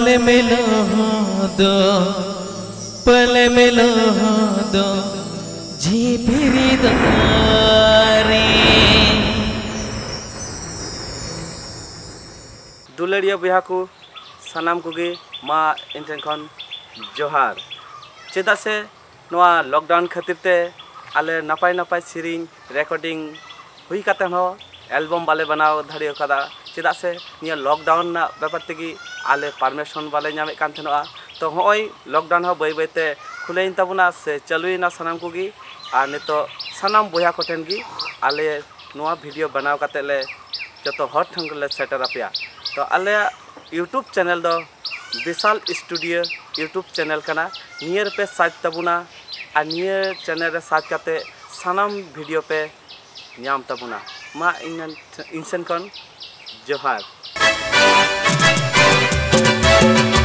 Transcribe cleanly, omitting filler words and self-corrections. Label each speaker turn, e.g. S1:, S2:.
S1: मिलो दो पल मिलो दो झिपिरी दारे दुलड़िया बया को सानाम कोगे मा इन खन जोहार चेदा से नवा लॉकडाउन खातिर ते आले नपाय नपाय सिरिंग रेकर्डिंग हुई काते हो एल्बम बाले बनाओ धड़ी कदा चेदा से निया लॉकडाउन ना व्यापार तेगी आले परमिशन बाले नामे कान थेनोआ तो होय लॉकडाउन हो बै बैते खुलेइन तबुना से चलुइना सानाम कोगी आ नितो सानाम बया कोठेन गी आले नवा वीडियो बनाओ काते ले जतो हॉट ठंग ले सेटर अपिया तो आले यूट्यूब चैनल दो विशाल स्टूडियो यूट्यूब चैनल कना नियर पे साज तबुना आ नियर चैनल रे साज काते सानाम वीडियो पे ᱧᱟᱢ ᱛᱟᱵᱚᱱᱟ ᱢᱟ ᱤᱧ ᱥᱮᱱ ᱠᱷᱚᱱ ᱡᱚᱦᱟᱨ।